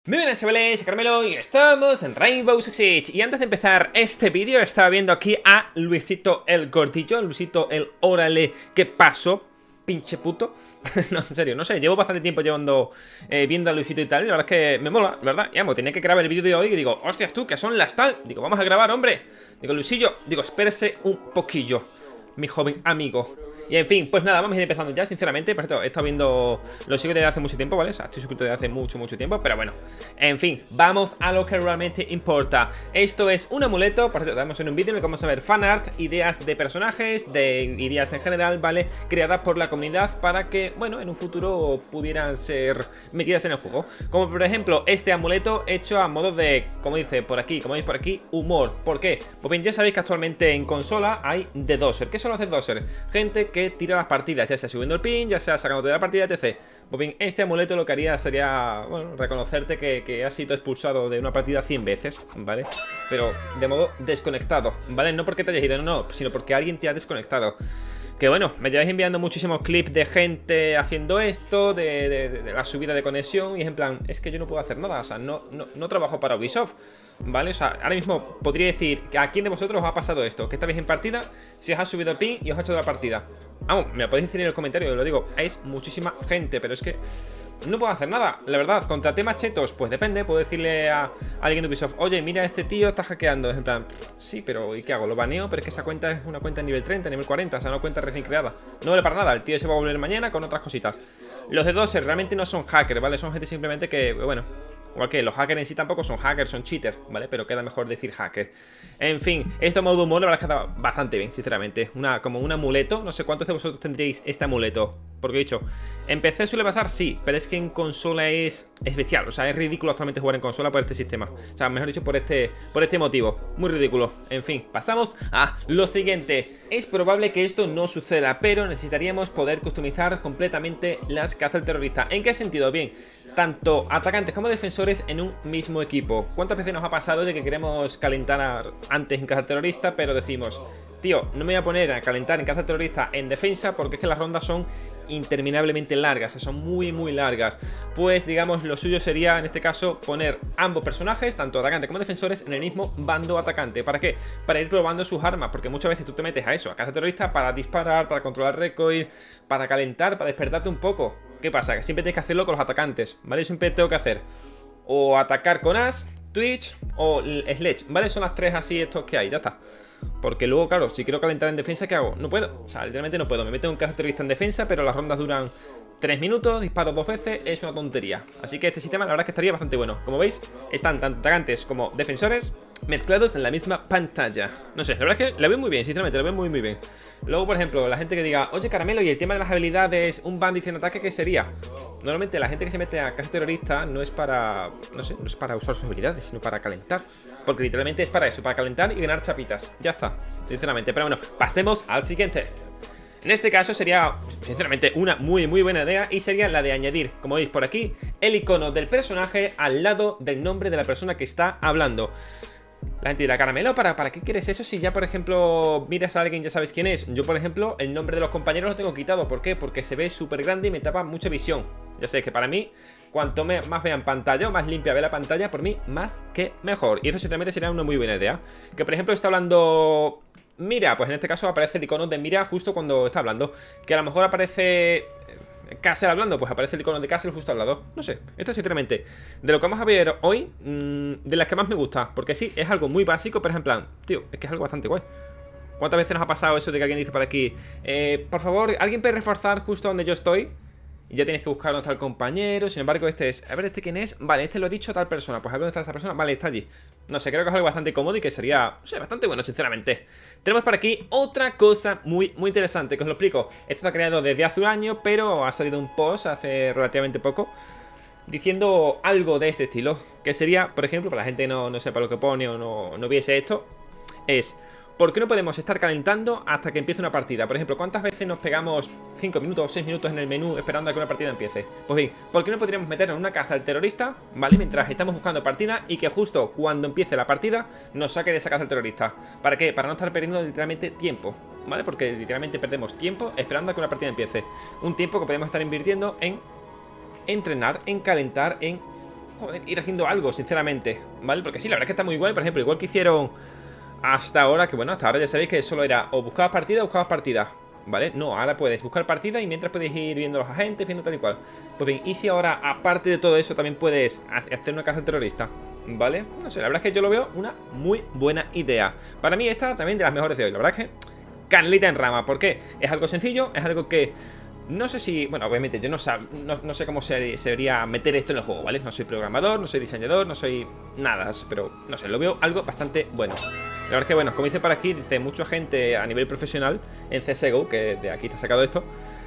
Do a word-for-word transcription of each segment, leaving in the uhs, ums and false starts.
Muy buenas chavales, soy Carmelo y estamos en Rainbow Six Siege. Y antes de empezar este vídeo estaba viendo aquí a Luisito el gordillo, Luisito el órale, ¿qué pasó? Pinche puto. No, en serio, no sé, llevo bastante tiempo llevando eh, viendo a Luisito y tal, y la verdad es que me mola, ¿verdad? Y amo, tenía que grabar el vídeo de hoy y digo, hostias tú, que son las tal. Digo, vamos a grabar, hombre. Digo, Luisillo, digo, espérese un poquillo, mi joven amigo. Y en fin, pues nada, vamos a ir empezando ya, sinceramente. Por cierto, he estado viendo, lo sigo desde hace mucho tiempo, ¿vale? O sea, estoy suscrito desde hace mucho, mucho tiempo. Pero bueno, en fin, vamos a lo que realmente importa. Esto es un amuleto, por cierto, estamos en un vídeo en el que vamos a ver fanart, ideas de personajes, de ideas en general, ¿vale? Creadas por la comunidad para que, bueno, en un futuro pudieran ser metidas en el juego. Como por ejemplo, este amuleto hecho a modo de, como dice por aquí, como veis por aquí, humor. ¿Por qué? Pues bien, ya sabéis que actualmente en consola hay The Dozer. ¿Qué son los The Dozer? Gente que que tira las partidas, ya sea subiendo el pin, ya sea sacándote de la partida, etcétera. Pues bien, este amuleto lo que haría sería, bueno, reconocerte que, que has sido expulsado de una partida cien veces, ¿vale? Pero de modo desconectado, ¿vale? No porque te hayas ido, no, no, sino porque alguien te ha desconectado. Que bueno, me lleváis enviando muchísimos clips de gente haciendo esto, de, de, de, de la subida de conexión, y es en plan, es que yo no puedo hacer nada, o sea, no, no, no trabajo para Ubisoft, ¿vale? O sea, ahora mismo podría decir que a quién de vosotros os ha pasado esto, que estabais en partida, si os ha subido el ping y os ha hecho de la partida. Vamos, me lo podéis decir en el comentario, lo digo, es muchísima gente, pero es que no puedo hacer nada, la verdad. Contra temas chetos, pues depende, puedo decirle a, a alguien de Ubisoft, oye, mira, este tío está hackeando. Es en plan, sí, pero ¿y qué hago? ¿Lo baneo? Pero es que esa cuenta es una cuenta nivel treinta, nivel cuarenta, o sea, una cuenta recién creada. No vale para nada, el tío se va a volver mañana con otras cositas. Los de Dozer realmente no son hackers, ¿vale? Son gente simplemente que, bueno, igual que los hackers en sí tampoco son hackers, son cheaters, ¿vale? Pero queda mejor decir hacker. En fin, este modo de humor la verdad es que está bastante bien, sinceramente. Una, como un amuleto, no sé cuántos de vosotros tendréis este amuleto. Porque he dicho, en P C suele pasar, sí, pero es que en consola es, es bestial. O sea, es ridículo actualmente jugar en consola por este sistema. O sea, mejor dicho, por este, por este motivo. Muy ridículo. En fin, pasamos a lo siguiente. Es probable que esto no suceda, pero necesitaríamos poder customizar completamente las cazas terroristas. ¿En qué sentido? Bien, tanto atacantes como defensores en un mismo equipo. ¿Cuántas veces nos ha pasado de que queremos calentar antes en caza terrorista, pero decimos, tío, no me voy a poner a calentar en caza terrorista en defensa porque es que las rondas son interminablemente largas, o sea, son muy muy largas? Pues digamos, lo suyo sería en este caso poner ambos personajes, tanto atacantes como defensores, en el mismo bando atacante. ¿Para qué? Para ir probando sus armas, porque muchas veces tú te metes a eso, a caza terrorista, para disparar, para controlar recoil, para calentar, para despertarte un poco. ¿Qué pasa? Que siempre tienes que hacerlo con los atacantes, ¿vale? Yo siempre tengo que hacer o atacar con Ash, Twitch o Sledge, ¿vale? Son las tres así estos que hay, ya está. Porque luego, claro, si quiero calentar en defensa, ¿qué hago? No puedo, o sea, literalmente no puedo. Me meto en un caza terrorista en defensa, pero las rondas duran tres minutos, disparo dos veces, es una tontería. Así que este sistema la verdad es que estaría bastante bueno. Como veis, están tanto atacantes como defensores mezclados en la misma pantalla. No sé, la verdad es que la veo muy bien, sinceramente, la veo muy muy bien. Luego, por ejemplo, la gente que diga, oye, Caramelo, y el tema de las habilidades, un bandit en ataque, ¿qué sería? Normalmente la gente que se mete a caza terrorista no es para, no sé, no es para usar sus habilidades, sino para calentar. Porque literalmente es para eso, para calentar y ganar chapitas. Ya está, sinceramente. Pero bueno, pasemos al siguiente. En este caso sería, sinceramente, una muy muy buena idea, y sería la de añadir, como veis por aquí, el icono del personaje al lado del nombre de la persona que está hablando. La gente dirá, Caramelo, ¿para, ¿para qué quieres eso si ya, por ejemplo, miras a alguien y ya sabes quién es? Yo, por ejemplo, el nombre de los compañeros lo tengo quitado. ¿Por qué? Porque se ve súper grande y me tapa mucha visión. Ya sé que para mí, cuanto me, más vean pantalla o más limpia ve la pantalla, por mí, más que mejor. Y eso sinceramente sería una muy buena idea. Que, por ejemplo, está hablando Mira, pues en este caso aparece el icono de Mira justo cuando está hablando. Que a lo mejor aparece Castle hablando, pues aparece el icono de Castle justo al lado. No sé, esto sinceramente, de lo que vamos a ver hoy, mmm, de las que más me gusta. Porque sí, es algo muy básico, pero es en plan, tío, es que es algo bastante guay. ¿Cuántas veces nos ha pasado eso de que alguien dice por aquí, eh, por favor, alguien puede reforzar justo donde yo estoy? Y ya tienes que buscar dónde está el compañero. Sin embargo, este es, a ver, ¿este quién es? Vale, este lo ha dicho tal persona. Pues a ver dónde está esta persona. Vale, está allí. No sé, creo que es algo bastante cómodo y que sería, no sé, bastante bueno, sinceramente. Tenemos por aquí otra cosa muy, muy interesante, que os lo explico. Esto está creado desde hace un año, pero ha salido un post hace relativamente poco diciendo algo de este estilo. Que sería, por ejemplo, para la gente que no, no sepa lo que pone o no, no viese esto, es: ¿por qué no podemos estar calentando hasta que empiece una partida? Por ejemplo, ¿cuántas veces nos pegamos cinco minutos o seis minutos en el menú esperando a que una partida empiece? Pues bien, ¿por qué no podríamos meternos en una caza al terrorista, ¿vale? Mientras estamos buscando partida, y que justo cuando empiece la partida nos saque de esa caza al terrorista. ¿Para qué? Para no estar perdiendo literalmente tiempo, ¿vale? Porque literalmente perdemos tiempo esperando a que una partida empiece. Un tiempo que podemos estar invirtiendo en entrenar, en calentar, en joder, ir haciendo algo, sinceramente, ¿vale? Porque sí, la verdad es que está muy guay. Por ejemplo, igual que hicieron hasta ahora, que bueno, hasta ahora ya sabéis que solo era o buscabas partida o buscabas partida, ¿vale? No, ahora puedes buscar partida y mientras puedes ir viendo los agentes, viendo tal y cual. Pues bien, y si ahora, aparte de todo eso, también puedes hacer una caza terrorista, ¿vale? No sé, la verdad es que yo lo veo una muy buena idea. Para mí esta también de las mejores de hoy, la verdad es que canelita en rama. ¿Por qué? Es algo sencillo, es algo que no sé si... Bueno, obviamente yo no, sab, no, no sé cómo se, se debería meter esto en el juego, ¿vale? No soy programador, no soy diseñador, no soy nada, pero no sé, lo veo algo bastante bueno. La verdad es que, bueno, como dice por aquí, dice mucha gente a nivel profesional en C S G O, que de aquí está sacado esto,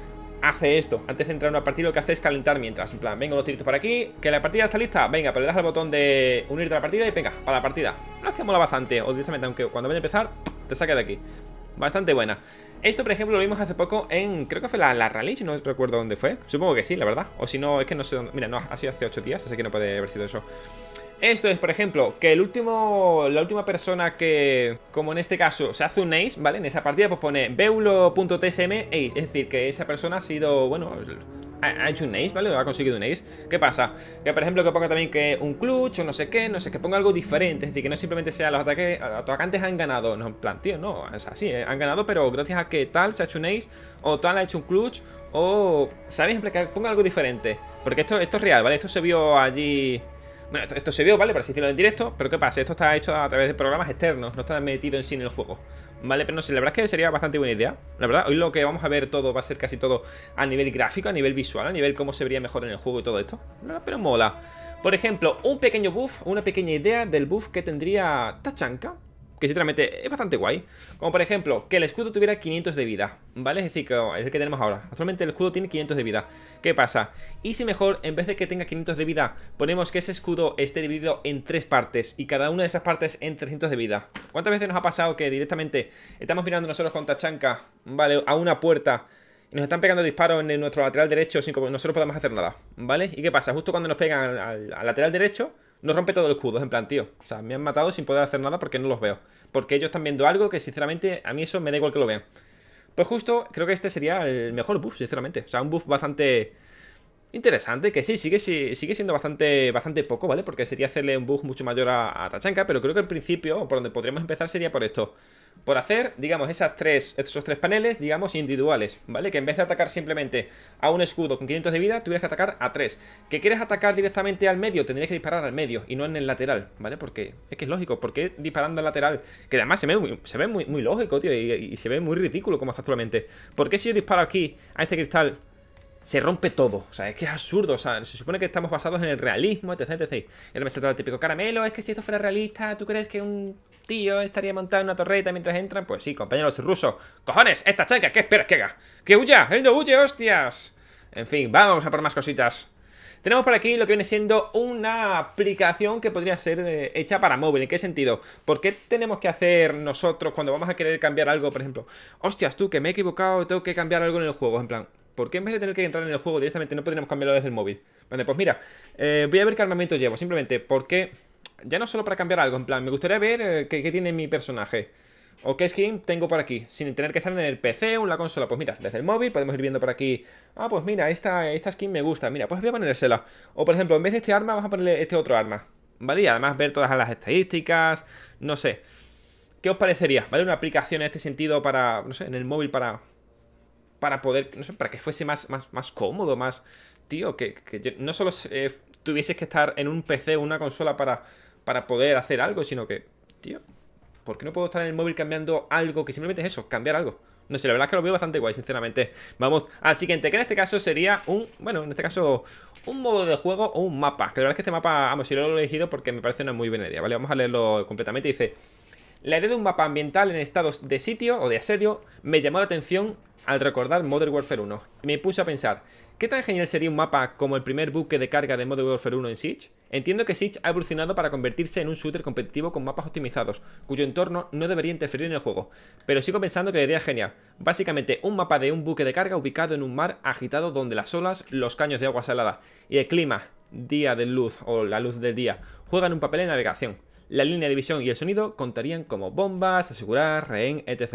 hace esto. Antes de entrar en una partida lo que hace es calentar mientras. En plan, vengo unos tiritos por aquí, que la partida está lista, venga, pero le das al botón de unirte a la partida y venga, para la partida. No es que mola bastante, o directamente, aunque cuando vaya a empezar, te saque de aquí. Bastante buena. Esto, por ejemplo, lo vimos hace poco en... Creo que fue la, la Rally, no recuerdo dónde fue. Supongo que sí, la verdad. O si no, es que no sé dónde... Mira, no, ha sido hace ocho días, así que no puede haber sido eso. Esto es, por ejemplo, que el último... La última persona que... Como en este caso, se hace un ace, ¿vale? En esa partida, pues pone beulo.tsm ace. Es decir, que esa persona ha sido... Bueno... Ha hecho un ace, ¿vale? O ha conseguido un ace. ¿Qué pasa? Que, por ejemplo, que ponga también que un clutch o no sé qué, no sé, que ponga algo diferente. Es decir, que no simplemente sea los ataques, los atacantes han ganado. No, en plan, tío, no, es así, ¿eh? Han ganado, pero gracias a que tal se ha hecho un ace, o tal ha hecho un clutch, o... ¿Sabéis? En plan, que ponga algo diferente. Porque esto, esto es real, ¿vale? Esto se vio allí... Bueno, esto, esto se vio, ¿vale? Para asistirlo en directo. Pero ¿qué pasa? Esto está hecho a través de programas externos. No está metido en sí en el juego, ¿vale? Pero no sé, la verdad es que sería bastante buena idea. La verdad, hoy lo que vamos a ver todo va a ser casi todo a nivel gráfico, a nivel visual, a nivel cómo se vería mejor en el juego y todo esto. Pero mola. Por ejemplo, un pequeño buff, una pequeña idea del buff que tendría Tachanka, que sinceramente es bastante guay. Como por ejemplo, que el escudo tuviera quinientos de vida, ¿vale? Es decir, que es el que tenemos ahora. Actualmente el escudo tiene quinientos de vida. ¿Qué pasa? Y si mejor, en vez de que tenga quinientos de vida, ponemos que ese escudo esté dividido en tres partes y cada una de esas partes en trescientos de vida. ¿Cuántas veces nos ha pasado que directamente estamos mirando nosotros con Tachanka, ¿vale? A una puerta y nos están pegando disparos en nuestro lateral derecho sin que nosotros podamos hacer nada, ¿vale? ¿Y qué pasa? Justo cuando nos pegan al, al, al lateral derecho, nos rompe todo el escudo, en plan, tío. O sea, me han matado sin poder hacer nada porque no los veo. Porque ellos están viendo algo que, sinceramente, a mí eso me da igual que lo vean. Pues justo, creo que este sería el mejor buff, sinceramente. O sea, un buff bastante interesante, que sí, sigue, sigue siendo bastante, bastante poco, ¿vale? Porque sería hacerle un buff mucho mayor a, a Tachanka, pero creo que al principio, por donde podríamos empezar, sería por esto. Por hacer, digamos, esas tres, esos tres paneles, digamos, individuales, ¿vale? Que en vez de atacar simplemente a un escudo con quinientos de vida, tuvieras que atacar a tres. Que quieres atacar directamente al medio, tendrías que disparar al medio y no en el lateral, ¿vale? Porque es que es lógico, porque disparando al lateral, que además se ve muy, se ve muy, muy lógico, tío, y, y se ve muy ridículo como está actualmente. ¿Por qué si yo disparo aquí a este cristal se rompe todo? O sea, es que es absurdo. O sea, se supone que estamos basados en el realismo, etc, etc. Y ahora me está todo el típico caramelo. Es que si esto fuera realista, ¿tú crees que un tío estaría montado en una torreta mientras entran? Pues sí, compañeros rusos. ¡Cojones! ¡Esta chica! ¿Qué esperas que haga? ¡Que huya! ¡Él no huye, hostias! En fin, vamos a por más cositas. Tenemos por aquí lo que viene siendo una aplicación que podría ser eh, hecha para móvil. ¿En qué sentido? ¿Por qué tenemos que hacer nosotros cuando vamos a querer cambiar algo, por ejemplo? Hostias, tú, que me he equivocado, tengo que cambiar algo en el juego. En plan, ¿por qué en vez de tener que entrar en el juego directamente no podríamos cambiarlo desde el móvil? Vale, pues mira, eh, voy a ver qué armamento llevo. Simplemente porque, ya no solo para cambiar algo, en plan, me gustaría ver eh, qué, qué tiene mi personaje o qué skin tengo por aquí, sin tener que estar en el P C o en la consola. Pues mira, desde el móvil podemos ir viendo por aquí. Ah, pues mira, esta, esta skin me gusta. Mira, pues voy a ponérsela. O por ejemplo, en vez de este arma, vamos a ponerle este otro arma, ¿vale? Y además ver todas las estadísticas. No sé, ¿qué os parecería? ¿Vale? Una aplicación en este sentido para, no sé, en el móvil para Para poder, no sé, para que fuese más, más, más cómodo, más... Tío, que, que yo, no solo eh, tuvieses que estar en un P C o una consola para, para poder hacer algo, sino que, tío, ¿por qué no puedo estar en el móvil cambiando algo que simplemente es eso, cambiar algo? No sé, la verdad es que lo veo bastante guay, sinceramente. Vamos al siguiente, que en este caso sería un... Bueno, en este caso, un modo de juego o un mapa. Que la verdad es que este mapa, vamos, yo lo he elegido porque me parece una muy buena idea, ¿vale? Vamos a leerlo completamente. Dice: la idea de un mapa ambiental en estados de sitio o de asedio me llamó la atención al recordar Modern Warfare uno. Y me puse a pensar, ¿qué tan genial sería un mapa como el primer buque de carga de Modern Warfare uno en Siege? Entiendo que Siege ha evolucionado para convertirse en un shooter competitivo con mapas optimizados, cuyo entorno no debería interferir en el juego, pero sigo pensando que la idea es genial. Básicamente, un mapa de un buque de carga ubicado en un mar agitado donde las olas, los caños de agua salada y el clima, día de luz o la luz del día, juegan un papel en navegación. La línea de visión y el sonido contarían como bombas, asegurar, rehén, etcétera.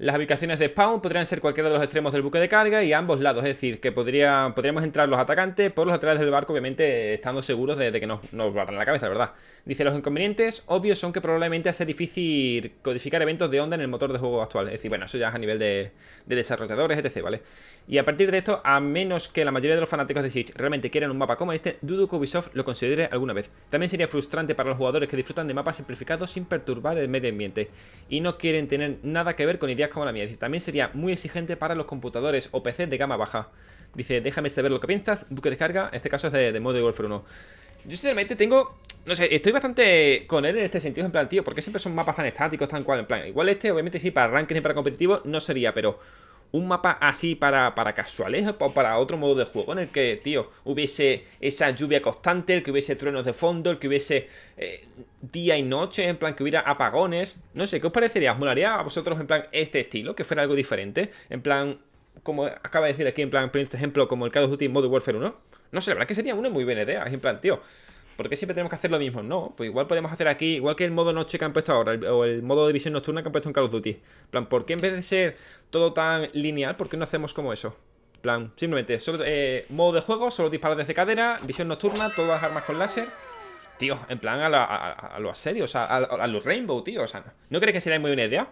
Las ubicaciones de spawn podrían ser cualquiera de los extremos del buque de carga y a ambos lados, es decir, que podría, podríamos entrar los atacantes por los laterales del barco, obviamente estando seguros de, de que nos, nos barran la cabeza, la verdad. Dice, los inconvenientes obvios son que probablemente hace difícil codificar eventos de onda en el motor de juego actual. Es decir, bueno, eso ya es a nivel de, de desarrolladores, etcétera, ¿vale? Y a partir de esto, a menos que la mayoría de los fanáticos de Siege realmente quieran un mapa como este, dudo que Ubisoft lo considere alguna vez. También sería frustrante para los jugadores que disfrutan de mapas simplificados sin perturbar el medio ambiente y no quieren tener nada que ver con ideas como la mía. Dice, también sería muy exigente para los computadores o P C de gama baja. Dice, déjame saber lo que piensas. Buque de carga, en este caso es de, de Modern Warfare uno. Yo sinceramente tengo, no sé, estoy bastante con él en este sentido, en plan, tío, porque siempre son mapas tan estáticos, tan cual, en plan, igual este, obviamente sí, para rankings y para competitivo no sería, pero un mapa así para, para casuales o para otro modo de juego en el que, tío, hubiese esa lluvia constante, el que hubiese truenos de fondo, el que hubiese eh, día y noche, en plan que hubiera apagones. No sé, ¿qué os parecería? ¿Os molaría a vosotros en plan este estilo? Que fuera algo diferente, en plan, como acaba de decir aquí, en plan, por este ejemplo, como el Call of Duty Modern Warfare uno. No sé, la verdad que sería una muy buena idea, es en plan, tío, ¿por qué siempre tenemos que hacer lo mismo? No, pues igual podemos hacer aquí, igual que el modo noche que han puesto ahora, el, o el modo de visión nocturna que han puesto en Call of Duty. En plan, ¿por qué en vez de ser todo tan lineal, por qué no hacemos como eso? En plan, simplemente, solo, eh, modo de juego, solo disparos desde cadera, visión nocturna, todas las armas con láser. Tío, en plan a, la, a, a los asedios, a, a, a los Rainbow, tío, o sea, ¿no, ¿no crees que sería muy buena idea?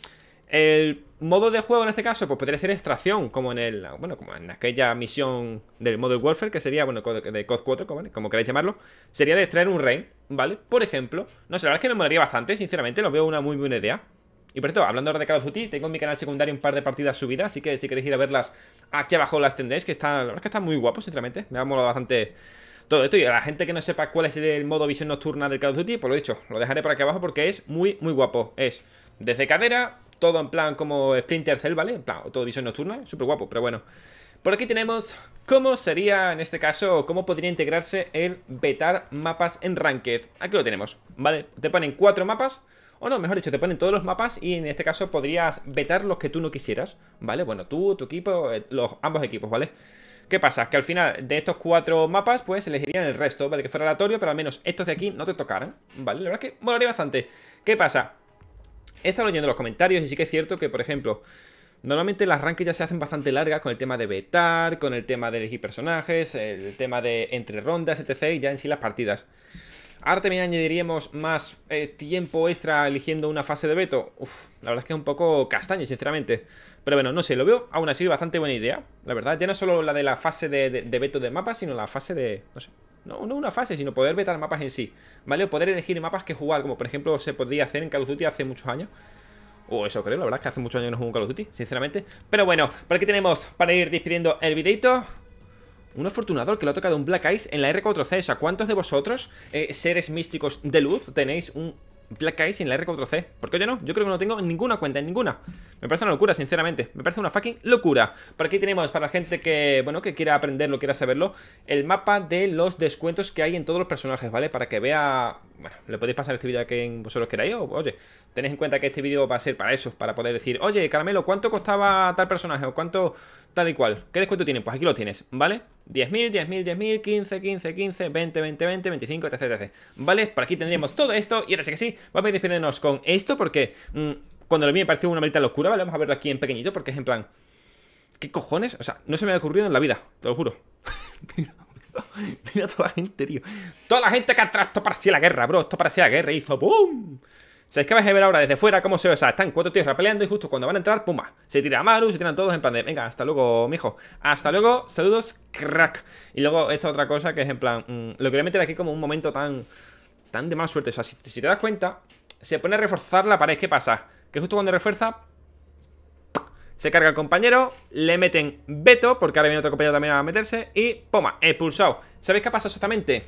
El modo de juego en este caso, pues podría ser extracción, como en el, bueno, como en aquella misión del Modern Warfare, que sería, bueno, de C O D cuatro, ¿vale? Como queráis llamarlo, sería de extraer un raid, ¿vale? Por ejemplo, no sé, la verdad es que me molaría bastante, sinceramente, lo veo una muy buena idea. Y por cierto, hablando ahora de Call of Duty, tengo en mi canal secundario un par de partidas subidas, así que si queréis ir a verlas, aquí abajo las tendréis, que está, la verdad es que está muy guapo, sinceramente, me ha molado bastante todo esto. Y a la gente que no sepa cuál es el modo visión nocturna del Call of Duty, pues lo he dicho, lo dejaré por aquí abajo porque es muy, muy guapo. Es desde cadera, todo en plan como Splinter Cell, ¿vale? En plan, todo visión nocturna, súper guapo, pero bueno. Por aquí tenemos cómo sería, en este caso, cómo podría integrarse el vetar mapas en Ranked. Aquí lo tenemos, ¿vale? Te ponen cuatro mapas, o no, mejor dicho, te ponen todos los mapas y en este caso podrías vetar los que tú no quisieras, ¿vale? Bueno, tú, tu equipo, los, ambos equipos, ¿vale? ¿Qué pasa? Que al final de estos cuatro mapas, pues elegirían el resto, ¿vale? Que fuera aleatorio, pero al menos estos de aquí no te tocaran, ¿vale? La verdad es que molaría bastante. ¿Qué pasa? He estado leyendo los comentarios y sí que es cierto que, por ejemplo, normalmente las rankings ya se hacen bastante largas con el tema de vetar, con el tema de elegir personajes, el tema de entre rondas, etcétera, y ya en sí las partidas. Ahora también añadiríamos más eh, tiempo extra eligiendo una fase de veto. Uf, la verdad es que es un poco castaña, sinceramente. Pero bueno, no sé, lo veo aún así bastante buena idea, la verdad. Ya no solo la de la fase de, de, de veto de mapas, sino la fase de, no sé, no, no una fase, sino poder vetar mapas en sí, ¿vale? O poder elegir mapas que jugar, como por ejemplo se podía hacer en Call of Duty hace muchos años. O eso creo, la verdad es que hace muchos años no juego en Call of Duty, sinceramente. Pero bueno, por aquí tenemos, para ir despidiendo el videito, un afortunado al que le ha tocado un Black Ice en la R cuatro C. O sea, ¿cuántos de vosotros, eh, seres místicos de luz, tenéis un Black Ice en la R cuatro C? ¿Por qué yo no? Yo creo que no tengo en ninguna cuenta, en ninguna. Me parece una locura, sinceramente. Me parece una fucking locura. Por aquí tenemos, para la gente que, bueno, que quiera aprenderlo, quiera saberlo, el mapa de los descuentos que hay en todos los personajes, ¿vale? Para que vea... Bueno, le podéis pasar este vídeo a quien vosotros queráis. O, oye, tenéis en cuenta que este vídeo va a ser para eso, para poder decir, oye, Caramelo, ¿cuánto costaba tal personaje? O ¿cuánto tal y cual? ¿Qué descuento tiene? Pues aquí lo tienes, ¿vale? diez mil, diez mil, diez mil, quince, quince, quince, veinte, veinte, veinte, veinticinco, etcétera, etcétera. ¿Vale? Por aquí tendríamos todo esto. Y ahora sí que sí, vamos a ir despidiéndonos con esto porque mmm, cuando lo vi me pareció una maldita locura, ¿vale? Vamos a verlo aquí en pequeñito porque es en plan... ¿Qué cojones? O sea, no se me ha ocurrido en la vida, te lo juro. mira, mira, mira toda la gente, tío. Toda la gente que atrás, esto parecía la guerra, bro. Esto parecía la guerra. Hizo ¡pum! ¿Sabéis que vais a ver ahora desde fuera cómo se ve? O sea, están cuatro tíos peleando y justo cuando van a entrar, ¡pumba! Se tira a Maru, se tiran todos en plan de... Venga, hasta luego, mijo. Hasta luego, saludos, crack. Y luego esta otra cosa que es en plan... Mmm, lo quería meter aquí como un momento tan... Tan de mala suerte. O sea, si, si te das cuenta, se pone a reforzar la pared. ¿Qué pasa? Que justo cuando refuerza... Se carga el compañero, le meten veto, porque ahora viene otro compañero también a meterse, y ¡puma! Expulsado. ¿Sabéis qué ha pasado exactamente?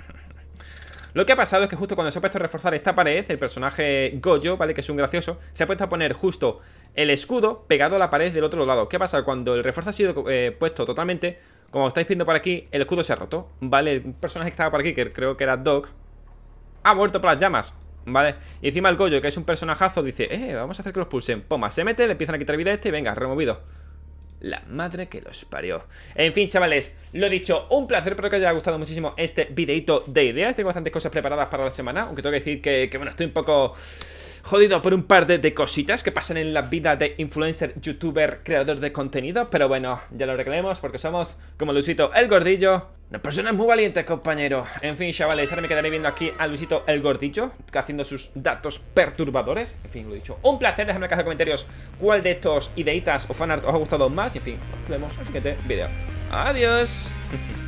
Lo que ha pasado es que justo cuando se ha puesto a reforzar esta pared, el personaje Goyo, ¿vale? Que es un gracioso, se ha puesto a poner justo el escudo pegado a la pared del otro lado. ¿Qué pasa? Cuando el refuerzo ha sido eh, puesto totalmente, como estáis viendo por aquí, el escudo se ha roto, ¿vale? El personaje que estaba por aquí, que creo que era Doc, ha muerto por las llamas, ¿vale? Y encima el Goyo, que es un personajazo, dice, eh, vamos a hacer que los pulsen. Poma, se mete, le empiezan a quitar vida a este y venga, removido. La madre que los parió. En fin, chavales, lo dicho, un placer. Espero que os haya gustado muchísimo este videito de ideas. Tengo bastantes cosas preparadas para la semana, aunque tengo que decir que, que bueno, estoy un poco... jodido por un par de, de cositas que pasan en la vida de influencer, youtuber, creador de contenido. Pero bueno, ya lo arreglaremos porque somos, como Luisito el Gordillo, una persona muy valiente, compañero. En fin, chavales, ahora me quedaré viendo aquí a Luisito el Gordillo haciendo sus datos perturbadores. En fin, lo dicho, un placer. Dejadme en la caja de comentarios cuál de estos ideitas o fanart os ha gustado más. Y en fin, nos vemos en el siguiente video. Adiós.